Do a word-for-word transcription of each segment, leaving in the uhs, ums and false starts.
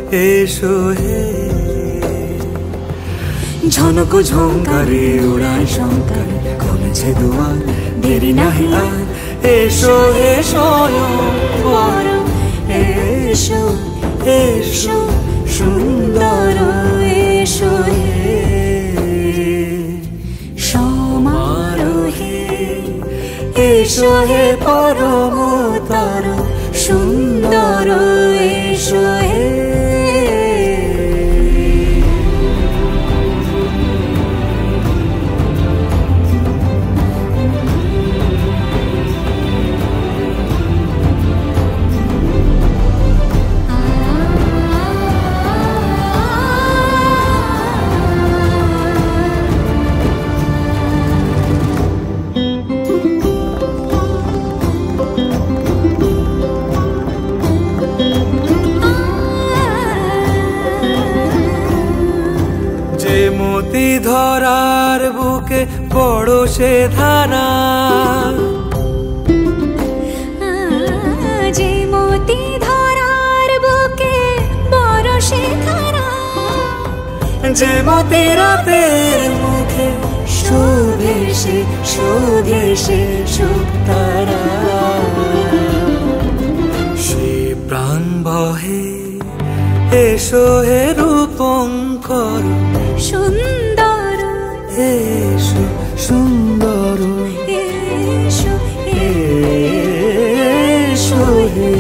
এসো হে। ঝনক ঝঙ্কারে উড়ায় শঙ্কারে খুলেছে দুয়ার, দেরি নাহি আর। এসো হে স্বয়ংবর, এসো এসো সুন্দর, এসো হে সমারোহে। এসো হে পরমতর সুন্দর, এসো হে। মতি ধরার বুকে বড় সে ধারা, যে মতি ধরার বুকে বড় সে ধারা। যে মতি রাতের মুখে শোভে সে শোভে সে শুকতারা। সে প্রাণ বহে এসো হে রূপঙ্কর সুন্দর, এসো সুন্দর, এসো এসো হে।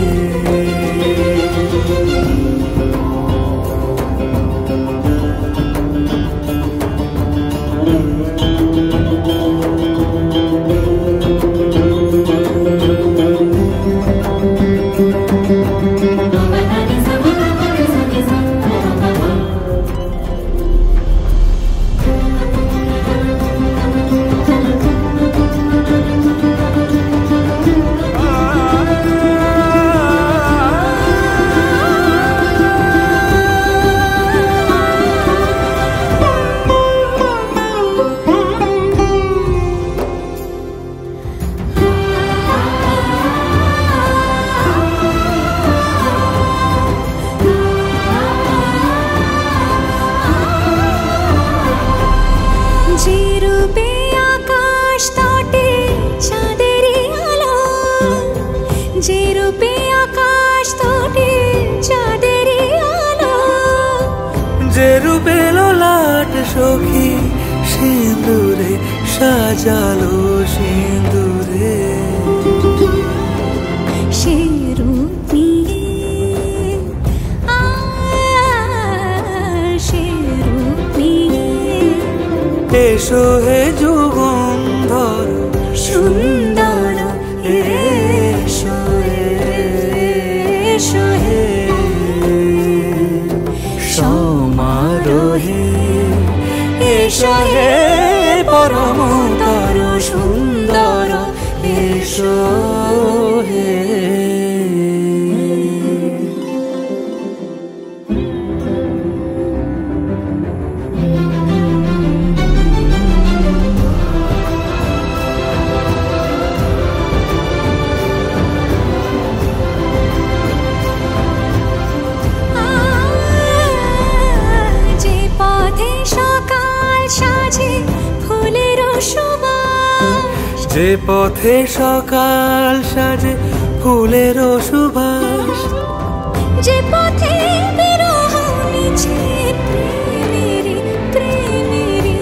যে রূপে ললাট সখী সিঁদুরে সাজালো সিঁদুরে। সে রূপ নিয়ে, সে রূপ নিয়ে এসো হে যুগন্ধর সুন্দর, এসো এসো হে সমারোহে। এসো হে পরমতর সুন্দর, এসো হে। যে পথে সকাল সাজে ফুলের সুবাস, যে পথে বিরহ মিছে প্রেমেরি প্রেমেরি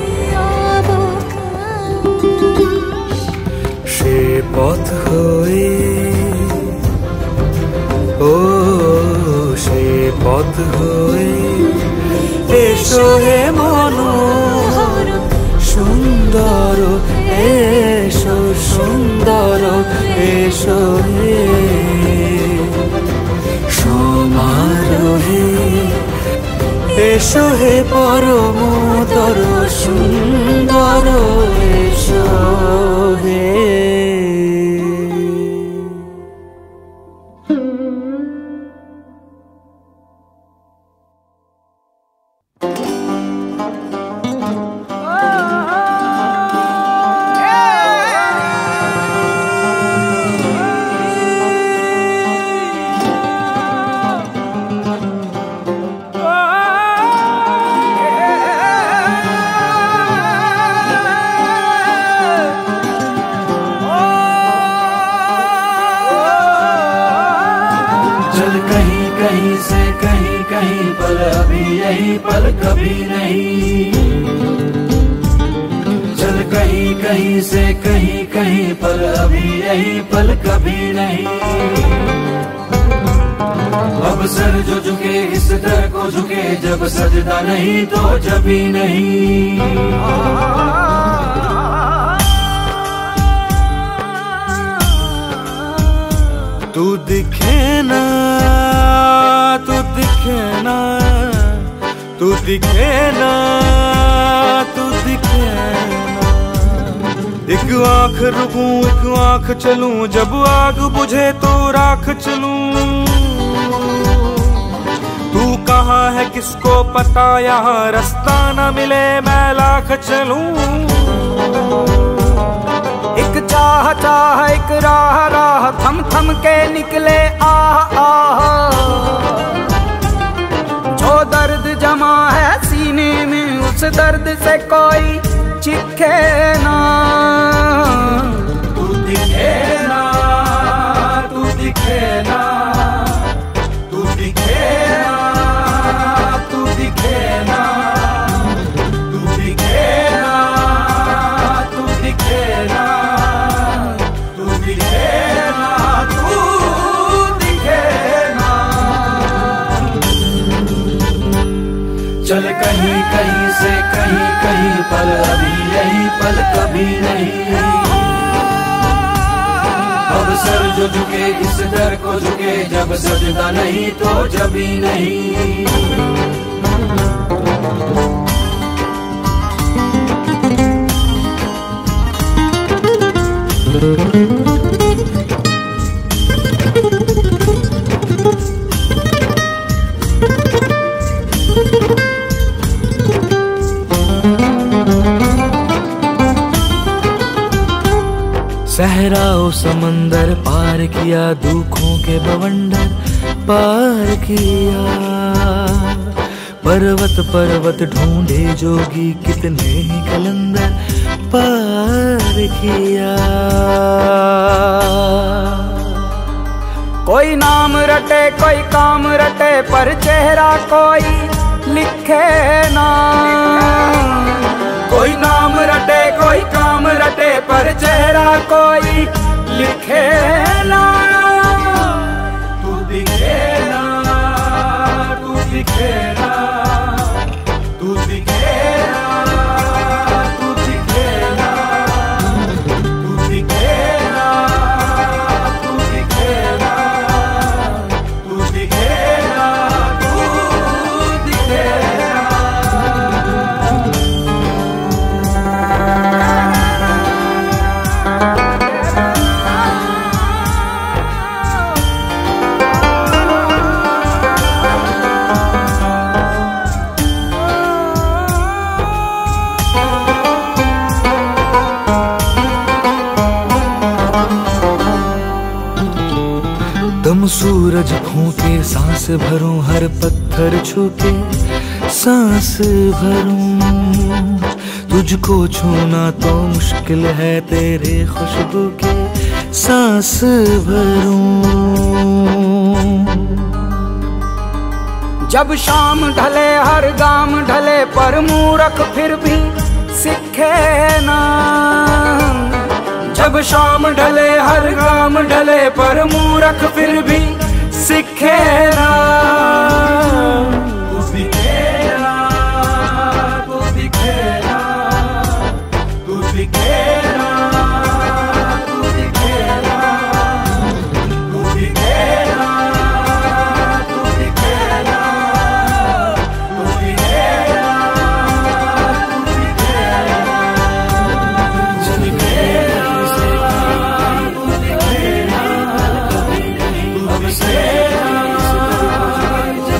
অবকাশ। সে পথ হয়ে ও সে পথ হয়ে এসো হে মনোহর সুন্দর, এসো সুন্দর, এসো হে সমারোহে। এসো হে পরমতর সুন্দর, এসো হে। अभी यही पल कभी नहीं। चल कहीं कहीं से कहीं कहीं पर अभी यही पल कभी नहीं। अब सर जो झुके इस दर को झुके, जब सजदा नहीं तो जभी नहीं। तू दिखे ना, तू दिखे ना, तू दिखे ना, तू दिखे ना। एक आंख रुकूं एक आंख चलूं, जब आग बुझे तो राख चलूं। तू कहाँ है किसको पता, यहाँ रास्ता न मिले मैं लाख चलूं। एक चाह चाह एक राह राह, थम थम के निकले आह आह। जो दर्द जमा है सीने में, उस दर्द से कोई चिखे ना। तू दिखे ना, तू दिखे ना, तू दिखे ना, तू दिखे ना, तू दिखे ना, तू दिखे ना, तू दिखे ना, तू दिखे ना। चल कहीं कहीं से कहीं कहीं पल अभी यही पल कभी नहीं। अब सर जो झुके इस दर को झुके, जब सजदा नहीं तो जभी नहीं। सहराओ समंदर पार किया, दुखों के बवंडर पार किया। पर्वत पर्वत ढूंढे जोगी, कितने ही कलंदर पार किया। कोई नाम रटे कोई काम रटे, पर चेहरा कोई लिखे ना। कोई नाम रटे कोई काम रटे, पर चेहरा कोई लिखे ना। तू दिखे ना, तू दिखे ना, तू दिखे ना, तू दिखे ना, तू दिखे ना, तू दिखे ना, तू दिखे ना, तू दिखे ना। दम सूरज फूके सांस भरूं, हर पत्थर छूके सांस भरूं। तुझको छूना तो मुश्किल है, तेरे खुशबू के सांस भरूं। जब शाम ढले हर गाम ढले, पर मूर्ख फिर भी सीखे ना। जब शाम ढले हर गाम ढले, पर मूर्ख फिर भी सीखे ना। तू दिखे ना, तू दिखे ना, तू दिखे ना, तू दिखे ना, तू दिखे ना, तू दिखे ना, तू दिखे ना, तू दिखे ना। चल कहीं से कहीं तू दिखे ना, अब से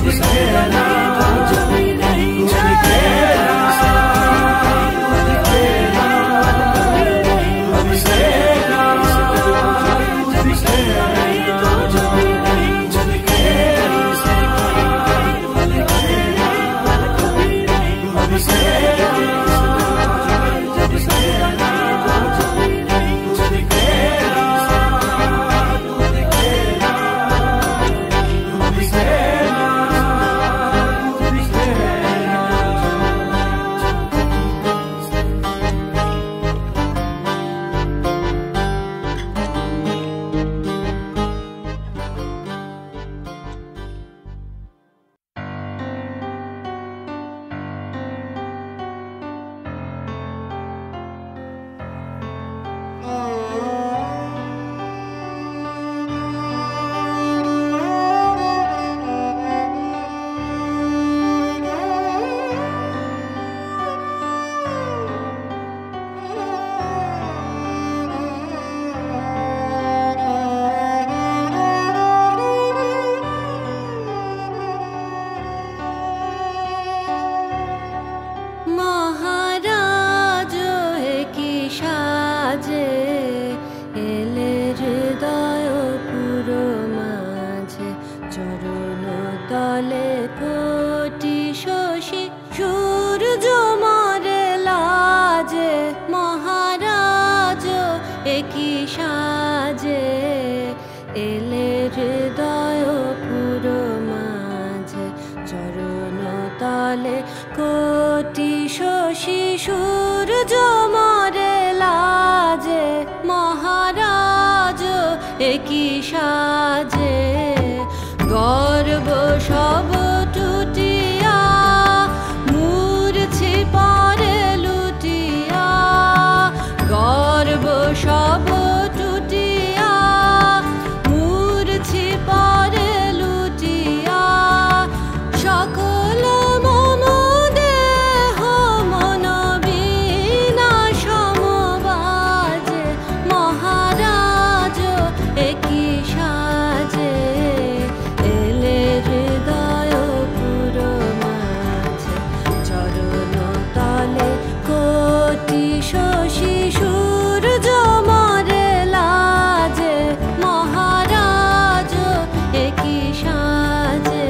লাজে কোটি শশী সূর্য মরে লাজে মহারাজ একই সাজে গর্ব সব টুটিয়া মূর্ছি পরে লুটিয়া গর্ব সব টুটিয়া মূর্ছি পরে লুটিয়া সকল মম দেহ মন বিনা সমবাজে মহারাজ একই সাজে এলে হৃদয় পুরো মাঝে চরণ তলে কোটি শশী সূর্য মরে লাজে মহারাজ একই সাজে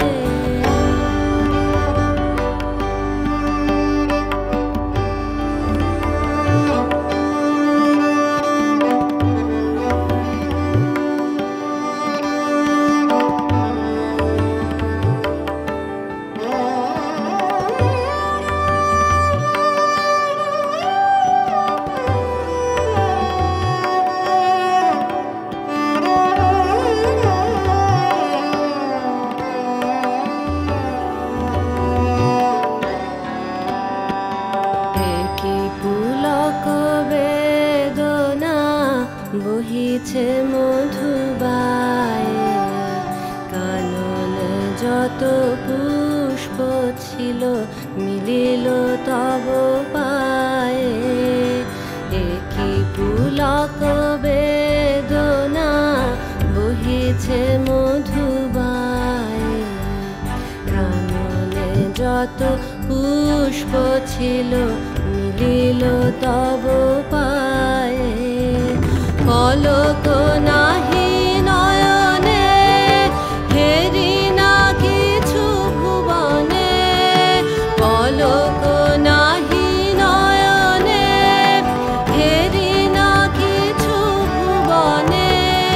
একই পুলক বেদনা বহিছে মধুবায়ে কাননে যত পুষ্প ছিল মিলিল তব পায়ে একই পুলক বেদনা বহিছে মধুবায়ে কাননে যত পুষ্প ছিল মিলিল তব পায়ে পলক নাহি নয়নে হেরি না কিছু ভুবনে পলক নাহি নয়নে হেরি না কিছু ভুবনে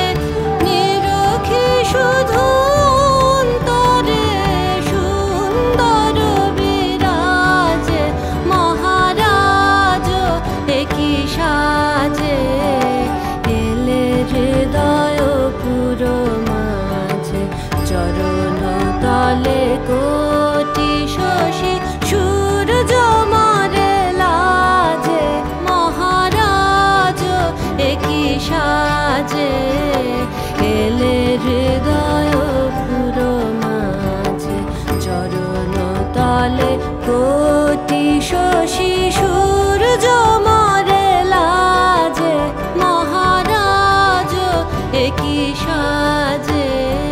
নিরখি শুধু অন্তরে সুন্দর বিরাজে মহারাজ একই সাজে এলে হৃদয় পুরো মাঝে চরণ তলে কোটি শশী সূর্য মরে লাজে মহারাজ একই সাজে এলে হৃদয় পুরো মাঝে চরণ তলে কোটি শশী সূর্য মরে লাজে মহারাজ একই সাজে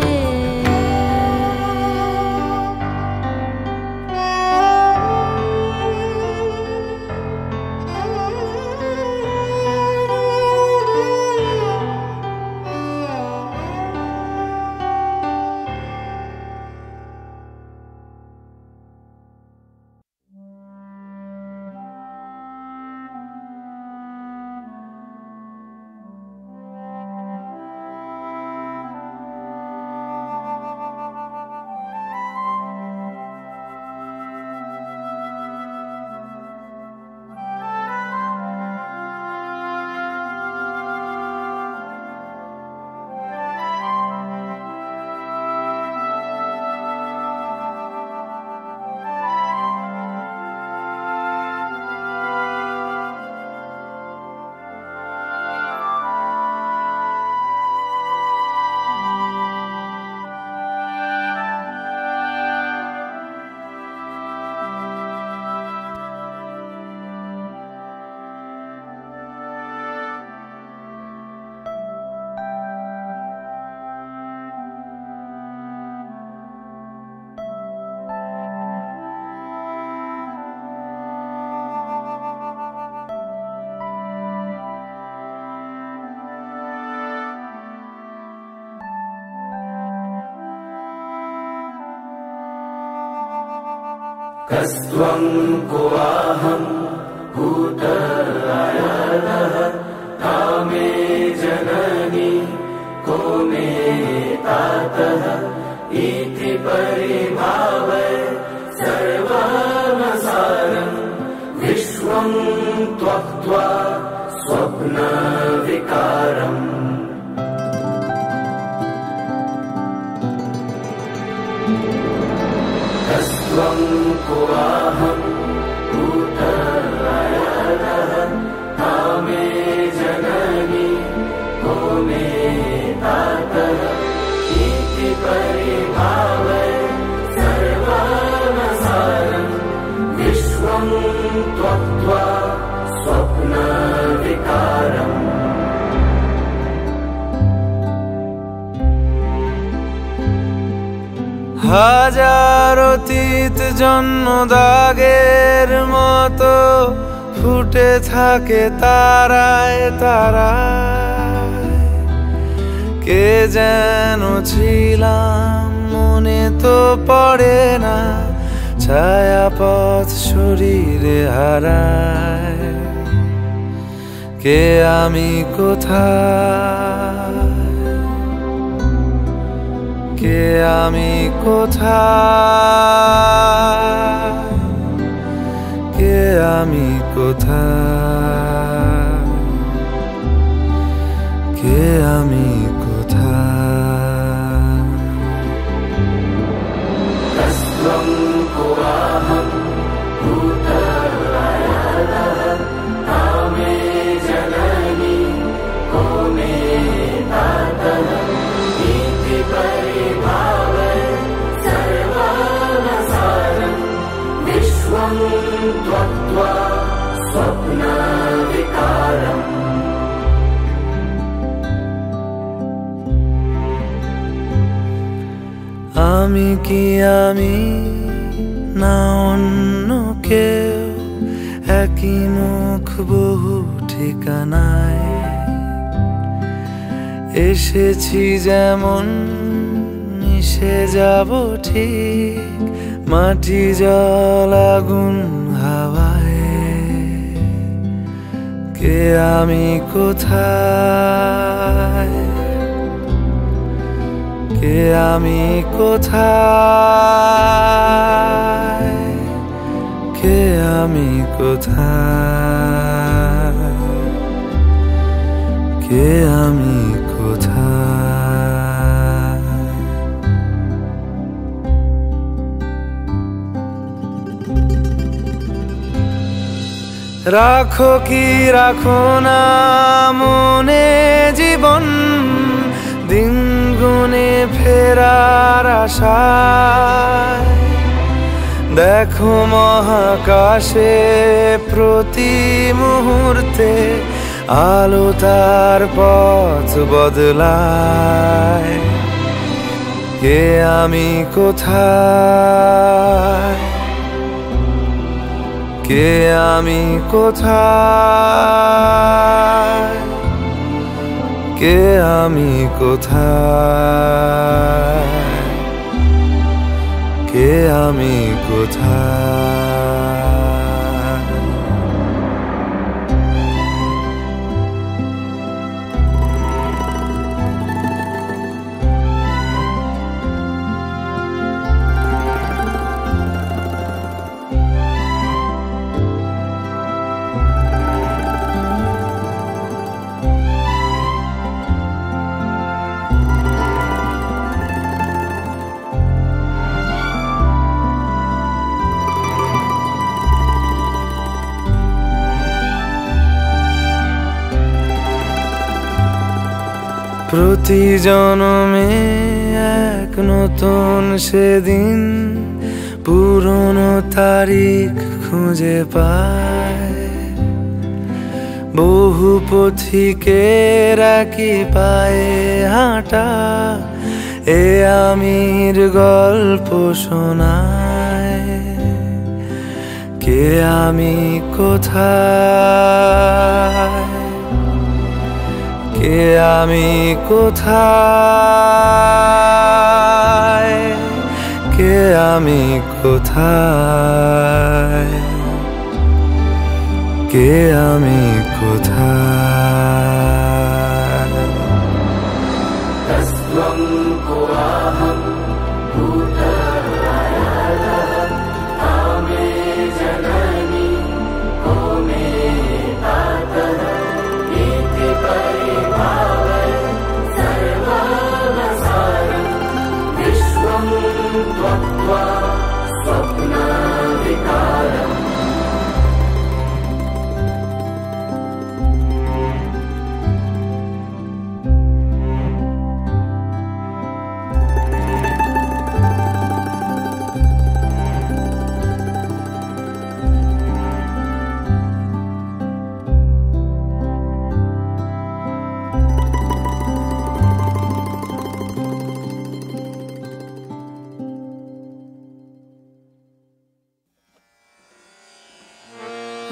कस्त्वं कोऽहं भूतरायणः कामे जननी को मे तातः इति परिभावय सर्वा त्वक्त्वा स्वप्नविकारम् तस्त्वं कोऽहम् भूतलयः कामे जननि को मे तातः इति परिभावय सर्वमसारम् विश्वं त्वक्त्वा स्वप्नविकारम् হাজার অতীত জন্ম দাগের মতো ফুটে থাকে তারায় তারায় কে যেন ছিলাম মনে তো পড়ে না ছায়াপথ শরীরে হারায় কে আমি কোথায় কে আমি কোথায় কে আমি কোথায় কে আমি কোথায় तस्त्वं कोऽहम् भूतलयः कामे जननि को मे तातः इति परिभावय सर्वमसारम् विश्वं त्वक्त्वा स्वप्नविकारम् আমি কি আমি না অন্য কেউ একই মুখ বহু ঠিকানায় এসেছি যেমন মিশে যাব ঠিক মাটি জল আগুন হাওয়ায় কে আমি কোথায় কে আমি কোথায় কে আমি কোথায় কে আমি কোথায় রাখো কি রাখো না মনে জীবন দিন গুনে ফেরার আশায় দেখো মহাকাশে প্রতি মুহূর্তে আলো তার পথ বদলায় কে আমি কোথায় কে আমি কোথায় কে আমি কোথায় কে আমি কোথায় প্রতি জনমে এক নতুন সেদিন পুরনো তারিখ খুঁজে পায় বহু পথিকের একই পায়ে হাঁটা এ আমির গল্প শোনায় কে আমি কোথায় কে আমি কোথায় কে আমি কোথায় কে আমি কোথায় तस्त्वं कोऽहम् भूतलयः कामे जननि को मे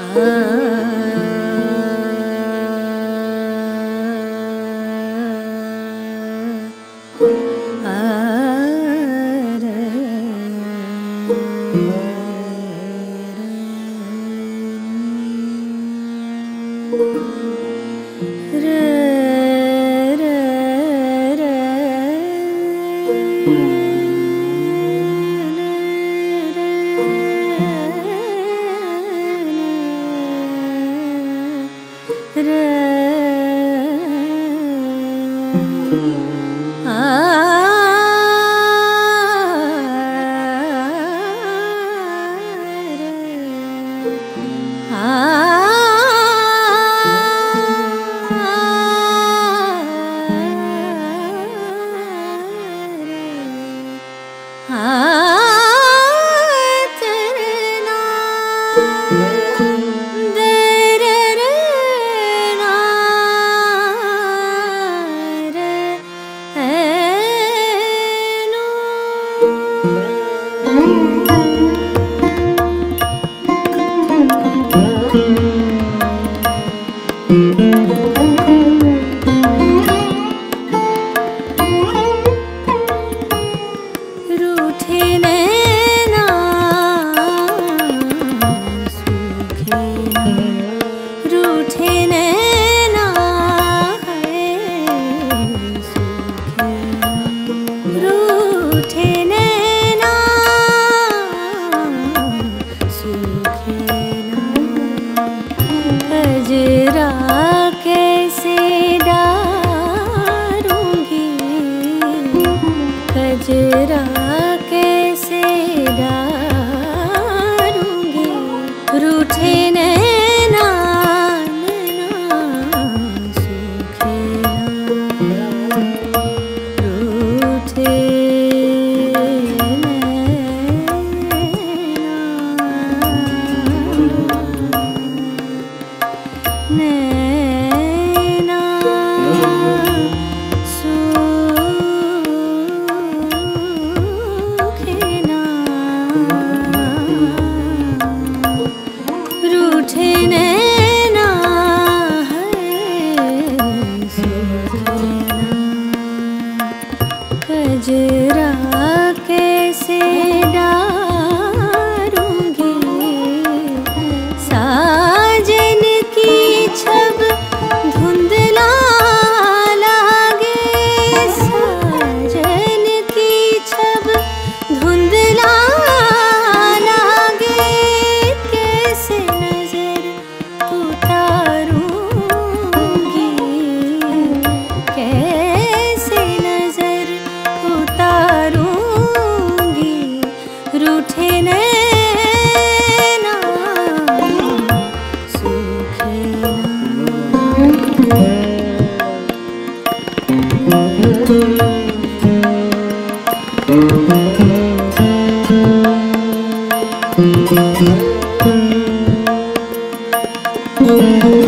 Thank you.